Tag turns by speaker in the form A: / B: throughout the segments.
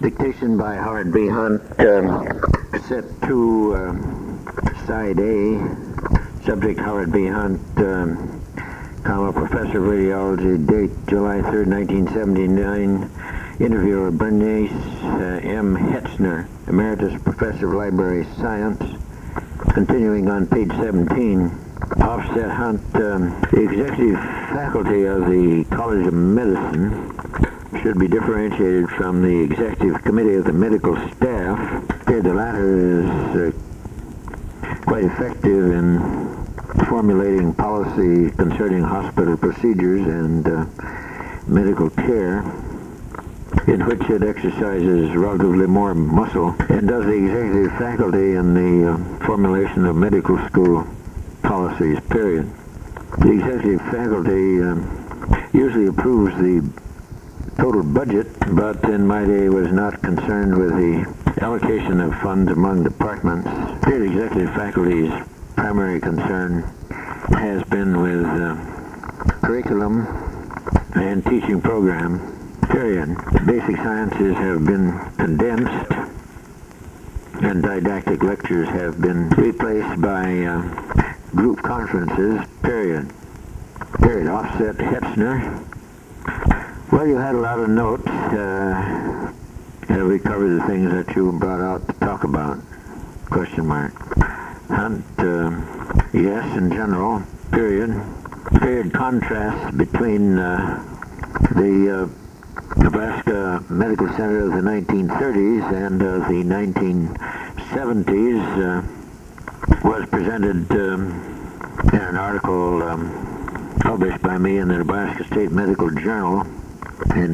A: Dictation by Howard B. Hunt, set to side A, subject Howard B. Hunt, comma, professor of radiology, date July 3rd, 1979, interviewer Bernice, M. Hetzner, emeritus professor of library science. Continuing on page 17, offset Hunt, the executive faculty of the College of Medicine should be differentiated from the executive committee of the medical staff. The latter is quite effective in formulating policy concerning hospital procedures and medical care, in which it exercises relatively more muscle, and does the executive faculty in the formulation of medical school policies, period. The executive faculty usually approves the total budget, but in my day was not concerned with the allocation of funds among departments. The executive faculty's primary concern has been with curriculum and teaching program, period. Basic sciences have been condensed and didactic lectures have been replaced by group conferences, period. Period. Offset Hetzner. Well, you had a lot of notes. Have we covered the things that you brought out to talk about? Question mark. Hunt, yes, in general, period. Period contrast between the Nebraska Medical Center of the 1930s and the 1970s was presented in an article published by me in the Nebraska State Medical Journal in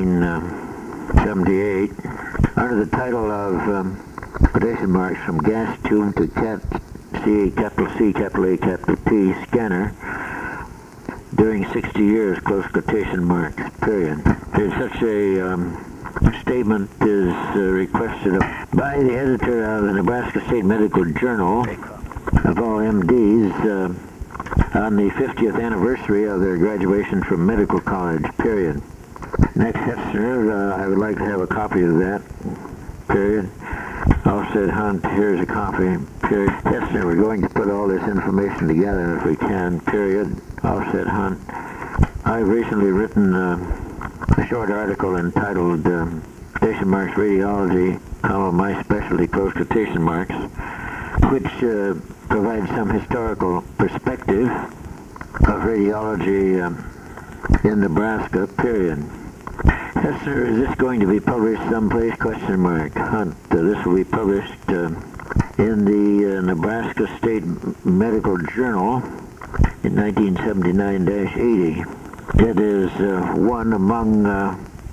A: 1978 under the title of quotation marks from gas tube to C, capital C, capital A, capital T scanner during 60 years, close quotation marks, period. There's such a statement is requested by the editor of the Nebraska State Medical Journal of all MDs on the 50th anniversary of their graduation from medical college, period. Next, Hetzner, I would like to have a copy of that, period. Offset Hunt, here's a copy, period. Hetzner, we're going to put all this information together if we can, period. Offset Hunt. I've recently written a short article entitled quotation marks radiology, my specialty, close quotation marks, which provides some historical perspective of radiology in Nebraska, period. Hetzner, is this going to be published someplace? Question mark. Hunt, this will be published in the Nebraska State Medical Journal in 1979-80. It is one among a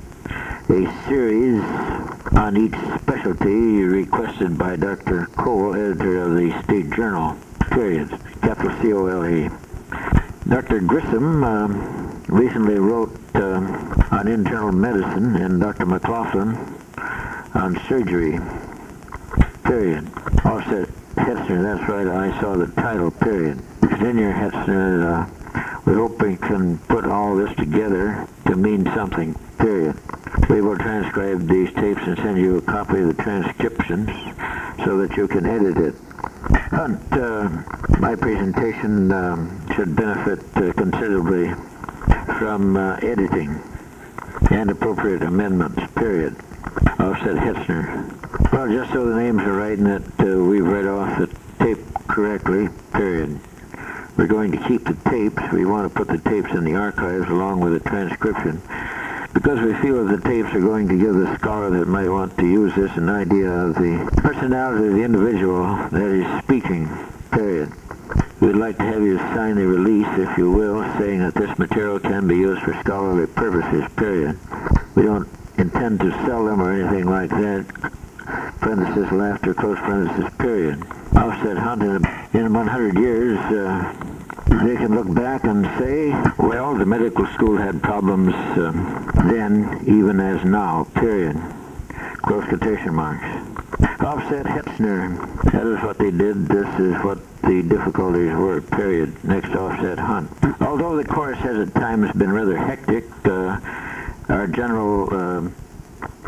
A: series on each specialty requested by Dr. Cole, editor of the State Journal, period, capital C-O-L-E. Dr. Grissom recently wrote on internal medicine, and Dr. McLaughlin on surgery, period. Offset Hetzner, that's right, I saw the title, period. Continue, Hetzner, we hope we can put all this together to mean something, period. We will transcribe these tapes and send you a copy of the transcriptions so that you can edit it. Hunt, my presentation should benefit considerably from editing and appropriate amendments, period. Offset Hetzner. Well, just so the names are right and that we've read off the tape correctly, period. We're going to keep the tapes. We want to put the tapes in the archives along with the transcription because we feel that the tapes are going to give the scholar that might want to use this an idea of the personality of the individual that is speaking, period. We'd like to have you sign the release, if you will, saying that this material can be used for scholarly purposes, period. We don't intend to sell them or anything like that. Parenthesis, laughter, close parenthesis, period. Offset Hunt, in 100 years, they can look back and say, well, the medical school had problems then, even as now, period. Close quotation marks. Offset Hetzner, that is what they did, this is what the difficulties were, period. Next, Offset Hunt. Although the course has at times been rather hectic, our general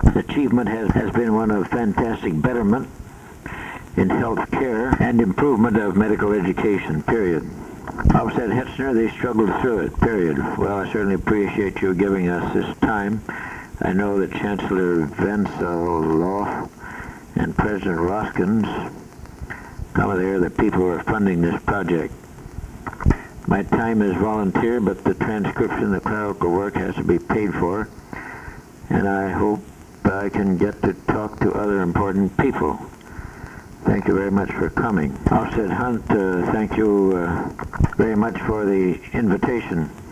A: achievement has been one of fantastic betterment in health care and improvement of medical education, period. Said Hetzner, they struggled through it, period. Well, I certainly appreciate you giving us this time. I know that Chancellor Vencelaw and President Roskins, some of the people who are funding this project. My time is volunteer, but the transcription, the clerical work has to be paid for, and I hope I can get to talk to other important people. Thank you very much for coming. Said Hunt, thank you very much for the invitation.